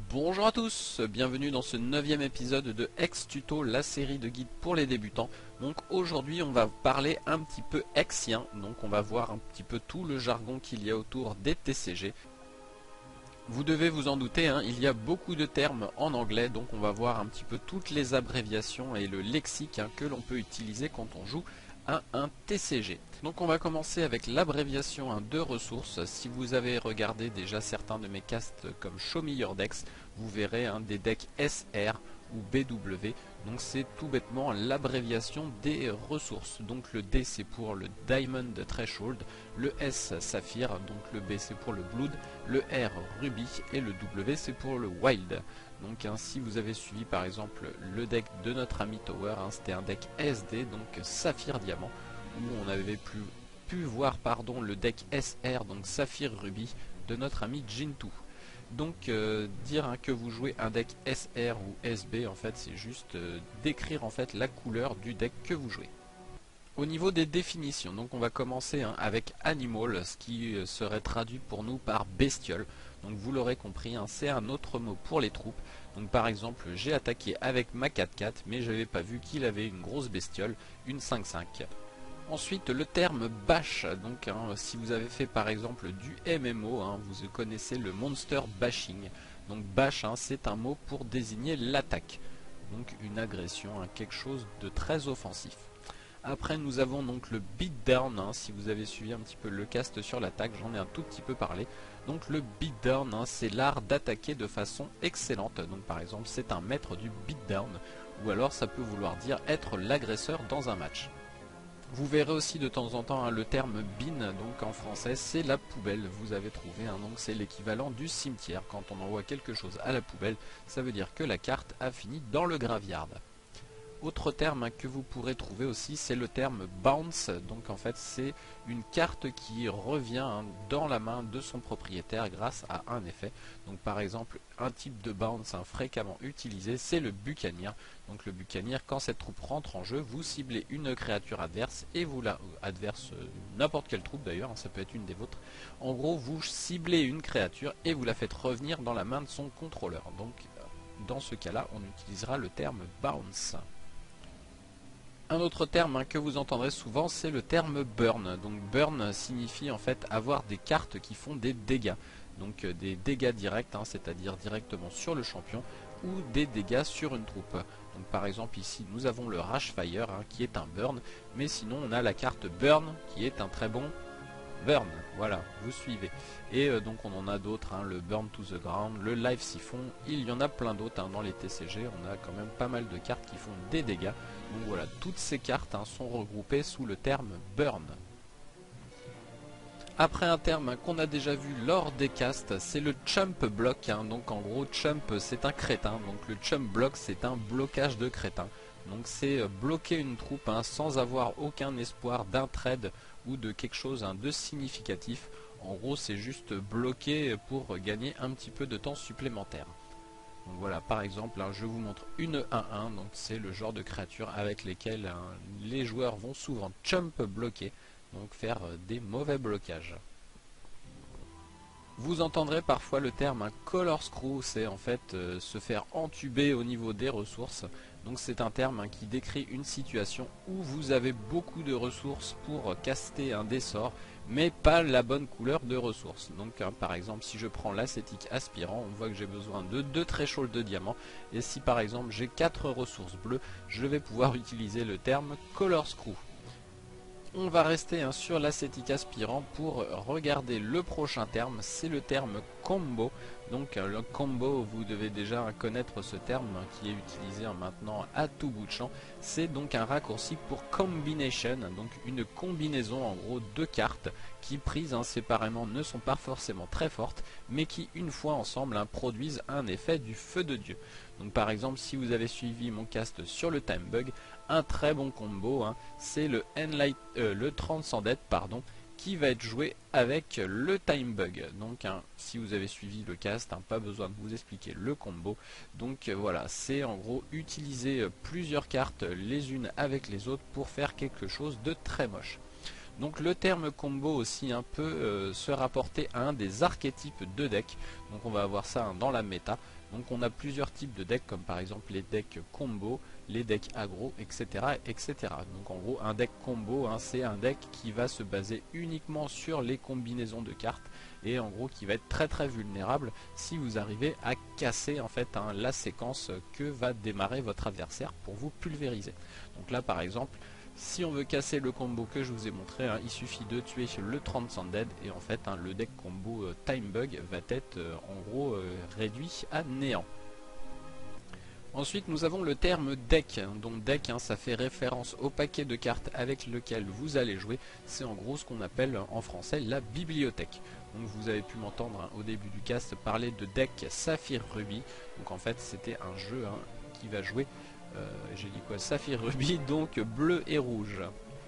Bonjour à tous, bienvenue dans ce 9e épisode de Ex-Tuto, la série de guides pour les débutants. Donc aujourd'hui on va parler un petit peu exien, donc on va voir un petit peu tout le jargon qu'il y a autour des TCG. Vous devez vous en douter, il y a beaucoup de termes en anglais, donc on va voir un petit peu toutes les abréviations et le lexique que l'on peut utiliser quand on joue à un TCG. Donc on va commencer avec l'abréviation de ressources. Si vous avez regardé déjà certains de mes casts comme Show Me Your Decks, vous verrez des decks SR ou BW. Donc c'est tout bêtement l'abréviation des ressources. Donc le D c'est pour le Diamond Threshold, le S Saphir, donc le B c'est pour le Blood, le R Ruby et le W c'est pour le Wild. Donc si vous avez suivi par exemple le deck de notre ami Tower, c'était un deck SD, donc Saphir Diamant, où on avait pu voir le deck SR, donc Saphir Ruby, de notre ami Jintu. Donc dire que vous jouez un deck SR ou SB, en fait c'est juste décrire en fait la couleur du deck que vous jouez. Au niveau des définitions, donc on va commencer avec Animal, ce qui serait traduit pour nous par bestiole. Donc vous l'aurez compris, c'est un autre mot pour les troupes. Donc par exemple, j'ai attaqué avec ma 4-4, mais je n'avais pas vu qu'il avait une grosse bestiole, une 5-5. Ensuite, le terme bash, donc si vous avez fait par exemple du MMO, vous connaissez le monster bashing. Donc bash, c'est un mot pour désigner l'attaque, donc une agression, quelque chose de très offensif. Après nous avons donc le beatdown, si vous avez suivi un petit peu le cast sur l'attaque, j'en ai un tout petit peu parlé. Donc le beatdown, c'est l'art d'attaquer de façon excellente. Donc par exemple c'est un maître du beatdown, ou alors ça peut vouloir dire être l'agresseur dans un match. Vous verrez aussi de temps en temps le terme bin, donc en français c'est la poubelle, vous avez trouvé, donc c'est l'équivalent du cimetière. Quand on envoie quelque chose à la poubelle, ça veut dire que la carte a fini dans le graveyard. Autre terme que vous pourrez trouver aussi, c'est le terme bounce. Donc en fait c'est une carte qui revient dans la main de son propriétaire grâce à un effet. Donc par exemple un type de bounce fréquemment utilisé, c'est le buccaneer. Donc le buccaneer, quand cette troupe rentre en jeu, vous ciblez une créature adverse et vous la adverse n'importe quelle troupe d'ailleurs, ça peut être une des vôtres. En gros vous ciblez une créature et vous la faites revenir dans la main de son contrôleur. Donc dans ce cas là on utilisera le terme bounce. Un autre terme que vous entendrez souvent, c'est le terme burn. Donc burn signifie en fait avoir des cartes qui font des dégâts. Donc des dégâts directs, c'est-à-dire directement sur le champion, ou des dégâts sur une troupe. Donc par exemple ici nous avons le Rashfire qui est un burn, mais sinon on a la carte burn qui est un très bon burn, voilà, vous suivez. Et donc on en a d'autres, le burn to the ground, le live siphon, il y en a plein d'autres dans les TCG, on a quand même pas mal de cartes qui font des dégâts. Donc voilà, toutes ces cartes sont regroupées sous le terme burn. Après un terme qu'on a déjà vu lors des casts, c'est le chump block. Donc en gros, chump c'est un crétin, donc le chump block c'est un blocage de crétin. Donc c'est bloquer une troupe sans avoir aucun espoir d'un trade ou de quelque chose de significatif. En gros c'est juste bloquer pour gagner un petit peu de temps supplémentaire. Donc voilà, par exemple, je vous montre une 1-1, donc c'est le genre de créature avec lesquelles les joueurs vont souvent chump bloquer, donc faire des mauvais blocages. Vous entendrez parfois le terme color screw, c'est en fait se faire entuber au niveau des ressources. Donc c'est un terme qui décrit une situation où vous avez beaucoup de ressources pour caster un des sorts, mais pas la bonne couleur de ressources. Donc par exemple si je prends l'ascétique aspirant, on voit que j'ai besoin de 2 thresholds de diamants, et si par exemple j'ai 4 ressources bleues, je vais pouvoir utiliser le terme color screw. On va rester sur l'ascétique aspirant pour regarder le prochain terme, c'est le terme combo. Donc le combo, vous devez déjà connaître ce terme qui est utilisé maintenant à tout bout de champ. C'est donc un raccourci pour combination, donc une combinaison en gros de cartes qui prises séparément ne sont pas forcément très fortes, mais qui une fois ensemble produisent un effet du feu de Dieu. Donc par exemple si vous avez suivi mon cast sur le time bug, un très bon combo, c'est le Transcended qui va être joué avec le time bug. Donc si vous avez suivi le cast, pas besoin de vous expliquer le combo. Donc voilà, c'est en gros utiliser plusieurs cartes les unes avec les autres pour faire quelque chose de très moche. Donc le terme combo aussi peut se rapporter à un des archétypes de deck. Donc on va avoir ça dans la méta. Donc on a plusieurs types de decks comme par exemple les decks combo, les decks aggro, etc., etc. Donc en gros un deck combo c'est un deck qui va se baser uniquement sur les combinaisons de cartes et en gros qui va être très très vulnérable si vous arrivez à casser en fait la séquence que va démarrer votre adversaire pour vous pulvériser. Donc là par exemple, si on veut casser le combo que je vous ai montré, il suffit de tuer le Transcended et en fait le deck combo Time Bug va être en gros réduit à néant. Ensuite nous avons le terme deck, donc deck ça fait référence au paquet de cartes avec lequel vous allez jouer, c'est en gros ce qu'on appelle en français la bibliothèque. Donc vous avez pu m'entendre au début du cast parler de deck Saphir Ruby, donc en fait c'était un jeu qui va jouer, j'ai dit quoi, Saphir Ruby, donc bleu et rouge.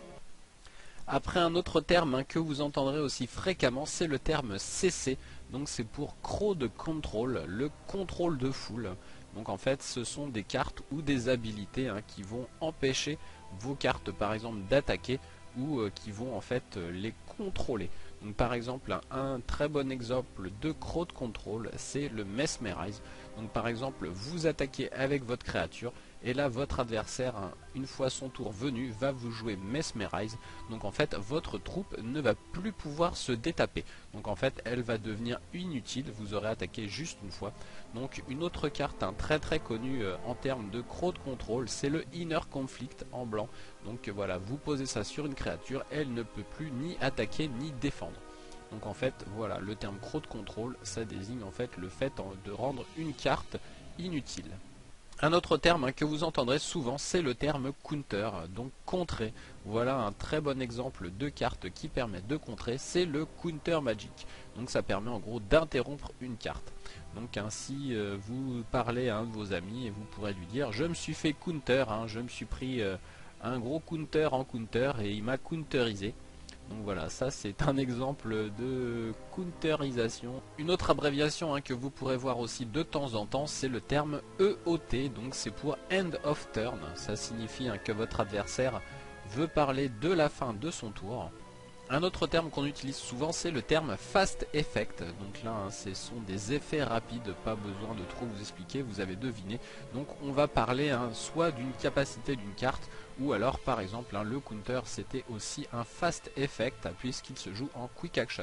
Après un autre terme que vous entendrez aussi fréquemment, c'est le terme CC, donc c'est pour Crowd Control, le contrôle de foule. Donc en fait ce sont des cartes ou des habilités qui vont empêcher vos cartes par exemple d'attaquer ou qui vont en fait les contrôler. Donc par exemple un très bon exemple de Crowd Control c'est le Mesmerize. Donc par exemple vous attaquez avec votre créature et là votre adversaire une fois son tour venu va vous jouer Mesmerize. Donc en fait votre troupe ne va plus pouvoir se détaper. Donc en fait elle va devenir inutile, vous aurez attaqué juste une fois. Donc une autre carte très très connue en termes de Crowd Control c'est le Inner Conflict en blanc. Donc voilà, vous posez ça sur une créature, elle ne peut plus ni attaquer ni défendre. Donc en fait voilà, le terme Crowd Control ça désigne en fait le fait de rendre une carte inutile. Un autre terme que vous entendrez souvent, c'est le terme counter, donc contrer. Voilà un très bon exemple de carte qui permet de contrer, c'est le counter magic. Donc ça permet en gros d'interrompre une carte. Donc ainsi vous parlez à un de vos amis et vous pourrez lui dire je me suis fait counter, je me suis pris un gros counter en counter et il m'a counterisé. Donc voilà, ça c'est un exemple de counterisation. Une autre abréviation que vous pourrez voir aussi de temps en temps, c'est le terme EOT, donc c'est pour End of Turn. Ça signifie que votre adversaire veut parler de la fin de son tour. Un autre terme qu'on utilise souvent, c'est le terme Fast Effect. Donc là, ce sont des effets rapides, pas besoin de trop vous expliquer, vous avez deviné. Donc on va parler soit d'une capacité d'une carte, ou alors par exemple le counter c'était aussi un Fast Effect, puisqu'il se joue en Quick Action.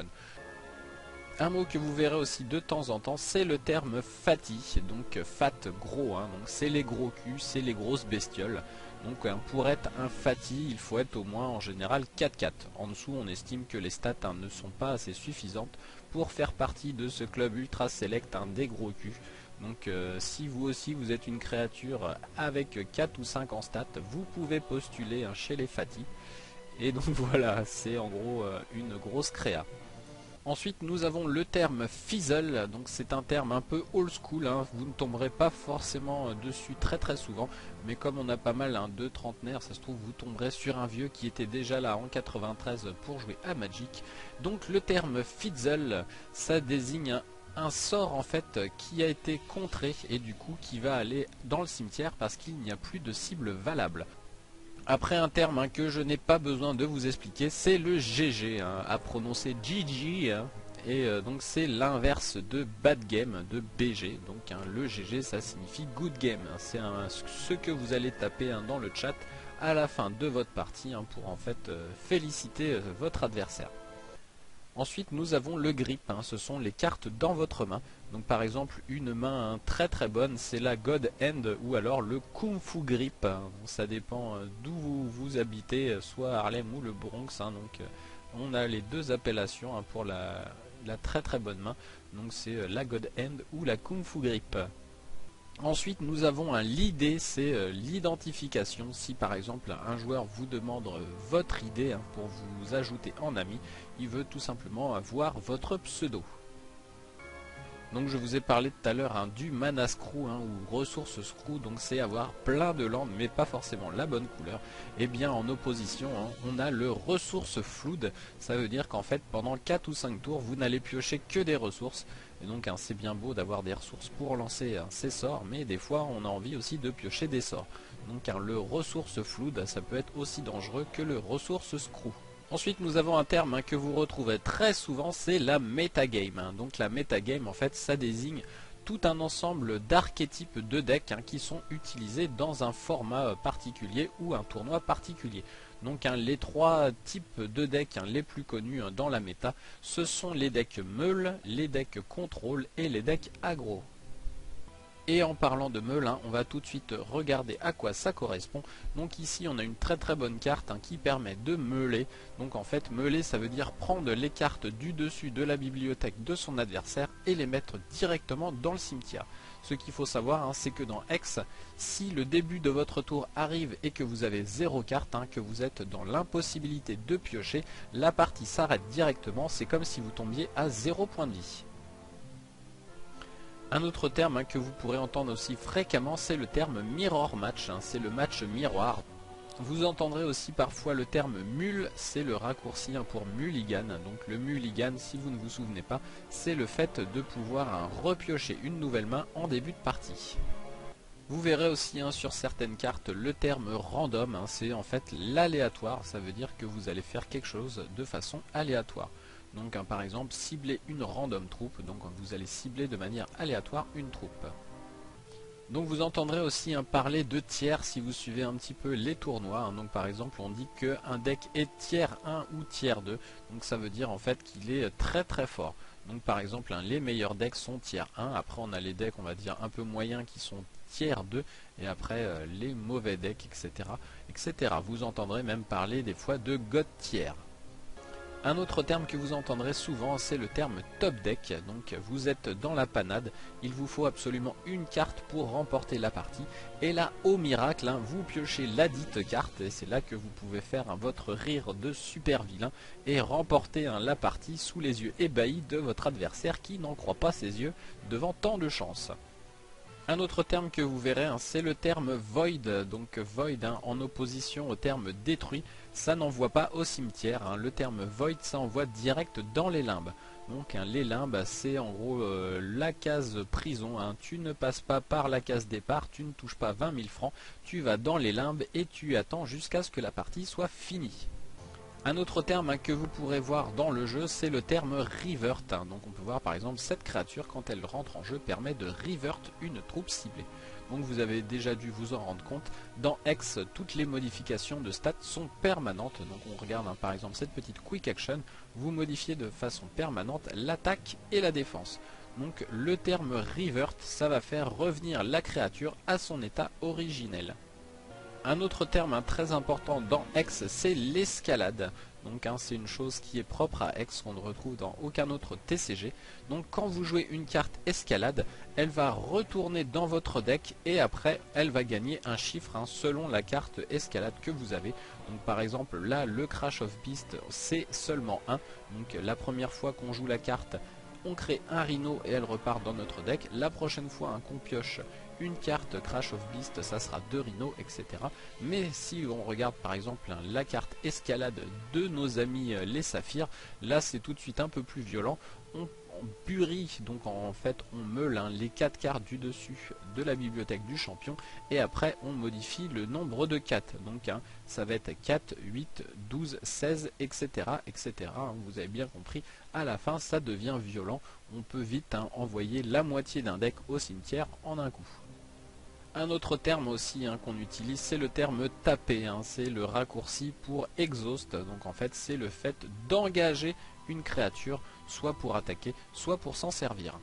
Un mot que vous verrez aussi de temps en temps, c'est le terme fatty, donc fat gros, donc c'est les gros culs, c'est les grosses bestioles. Donc pour être un fatty, il faut être au moins en général 4-4. En dessous, on estime que les stats ne sont pas assez suffisantes pour faire partie de ce club ultra select des gros culs. Donc si vous aussi vous êtes une créature avec 4 ou 5 en stats, vous pouvez postuler chez les fatty. Et donc voilà, c'est en gros une grosse créa. Ensuite nous avons le terme fizzle, donc c'est un terme un peu old school, vous ne tomberez pas forcément dessus très très souvent, mais comme on a pas mal de trentenaires, ça se trouve vous tomberez sur un vieux qui était déjà là en 93 pour jouer à Magic. Donc le terme fizzle, ça désigne un sort en fait qui a été contré et du coup qui va aller dans le cimetière parce qu'il n'y a plus de cible valable. Après un terme que je n'ai pas besoin de vous expliquer, c'est le GG, à prononcer GG, et donc c'est l'inverse de bad game, de BG, donc le GG ça signifie good game, c'est ce que vous allez taper dans le chat à la fin de votre partie pour en fait féliciter votre adversaire. Ensuite nous avons le grip, ce sont les cartes dans votre main. Donc par exemple une main très très bonne c'est la God Hand ou alors le Kung Fu Grip. Ça dépend d'où vous habitez, soit Harlem ou le Bronx. Donc on a les deux appellations pour la très très bonne main. Donc c'est la God Hand ou la Kung Fu Grip. Ensuite nous avons l'idée, c'est l'identification. Si par exemple un joueur vous demande votre idée pour vous ajouter en ami, il veut tout simplement avoir votre pseudo. Donc je vous ai parlé tout à l'heure du mana screw ou ressource screw, donc c'est avoir plein de landes mais pas forcément la bonne couleur. Et bien en opposition on a le ressource flood, ça veut dire qu'en fait pendant 4 ou 5 tours vous n'allez piocher que des ressources. Et donc c'est bien beau d'avoir des ressources pour lancer ces sorts, mais des fois on a envie aussi de piocher des sorts. Donc le ressource flood ça peut être aussi dangereux que le ressource screw. Ensuite nous avons un terme que vous retrouvez très souvent, c'est la metagame. Donc la metagame en fait ça désigne tout un ensemble d'archétypes de decks qui sont utilisés dans un format particulier ou un tournoi particulier. Donc les trois types de decks les plus connus dans la méta, ce sont les decks meule, les decks contrôle et les decks aggro. Et en parlant de meule, on va tout de suite regarder à quoi ça correspond. Donc ici on a une très bonne carte qui permet de meuler. Donc en fait meuler ça veut dire prendre les cartes du dessus de la bibliothèque de son adversaire et les mettre directement dans le cimetière. Ce qu'il faut savoir c'est que dans Hex, si le début de votre tour arrive et que vous avez 0 carte, que vous êtes dans l'impossibilité de piocher, la partie s'arrête directement, c'est comme si vous tombiez à 0 point de vie. Un autre terme que vous pourrez entendre aussi fréquemment, c'est le terme mirror match, c'est le match miroir. Vous entendrez aussi parfois le terme mule, c'est le raccourci pour mulligan. Donc le mulligan, si vous ne vous souvenez pas, c'est le fait de pouvoir repiocher une nouvelle main en début de partie. Vous verrez aussi sur certaines cartes le terme random, c'est en fait l'aléatoire, ça veut dire que vous allez faire quelque chose de façon aléatoire. Donc par exemple cibler une random troupe, donc vous allez cibler de manière aléatoire une troupe. Donc vous entendrez aussi parler de tiers si vous suivez un petit peu les tournois. Donc par exemple on dit qu'un deck est tiers 1 ou tiers 2, donc ça veut dire en fait qu'il est très fort. Donc par exemple les meilleurs decks sont tiers 1, après on a les decks on va dire un peu moyens qui sont tiers 2, et après les mauvais decks etc. Vous entendrez même parler des fois de god tiers. Un autre terme que vous entendrez souvent, c'est le terme top deck. Donc vous êtes dans la panade, il vous faut absolument une carte pour remporter la partie. Et là, au miracle, vous piochez la dite carte, et c'est là que vous pouvez faire votre rire de super vilain et remporter la partie sous les yeux ébahis de votre adversaire qui n'en croit pas ses yeux devant tant de chance. Un autre terme que vous verrez, c'est le terme void. Donc void en opposition au terme détruit, ça n'envoie pas au cimetière. Le terme void, ça envoie direct dans les limbes. Donc les limbes, c'est en gros la case prison. Tu ne passes pas par la case départ, tu ne touches pas 20 000 francs, tu vas dans les limbes et tu attends jusqu'à ce que la partie soit finie. Un autre terme que vous pourrez voir dans le jeu, c'est le terme revert. Donc on peut voir par exemple cette créature, quand elle rentre en jeu, permet de revert une troupe ciblée. Donc vous avez déjà dû vous en rendre compte, dans Hex, toutes les modifications de stats sont permanentes. Donc on regarde par exemple cette petite quick action, vous modifiez de façon permanente l'attaque et la défense. Donc le terme revert, ça va faire revenir la créature à son état originel. Un autre terme très important dans Hex, c'est l'escalade. Donc c'est une chose qui est propre à Hex, qu'on ne retrouve dans aucun autre TCG. Donc quand vous jouez une carte escalade, elle va retourner dans votre deck et après elle va gagner un chiffre selon la carte escalade que vous avez. Donc par exemple là le Crash of Beast c'est seulement 1. Donc la première fois qu'on joue la carte, on crée un rhino et elle repart dans notre deck. La prochaine fois qu'on pioche une carte Crash of Beast, ça sera 2 rhinos, etc. Mais si on regarde par exemple la carte escalade de nos amis les saphirs, là c'est tout de suite un peu plus violent. On burie, donc en fait on meule les 4 cartes du dessus de la bibliothèque du champion et après on modifie le nombre de 4. Donc ça va être 4, 8, 12, 16, etc. etc. Vous avez bien compris, à la fin ça devient violent. On peut vite envoyer la moitié d'un deck au cimetière en un coup. Un autre terme aussi qu'on utilise, c'est le terme taper. C'est le raccourci pour exhaust. Donc en fait c'est le fait d'engager une créature, soit pour attaquer, soit pour s'en servir.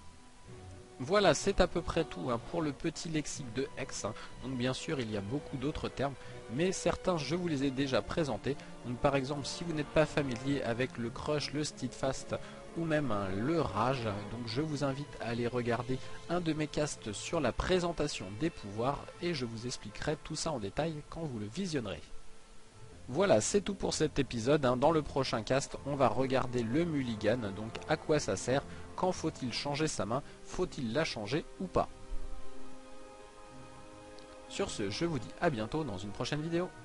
Voilà, c'est à peu près tout pour le petit lexique de Hex. Donc bien sûr il y a beaucoup d'autres termes, mais certains je vous les ai déjà présentés. Donc par exemple si vous n'êtes pas familier avec le crush, le steadfast ou même le rage, donc je vous invite à aller regarder un de mes casts sur la présentation des pouvoirs et je vous expliquerai tout ça en détail quand vous le visionnerez. Voilà, c'est tout pour cet épisode. Dans le prochain cast, on va regarder le mulligan, donc à quoi ça sert, quand faut-il changer sa main, faut-il la changer ou pas. Sur ce, je vous dis à bientôt dans une prochaine vidéo.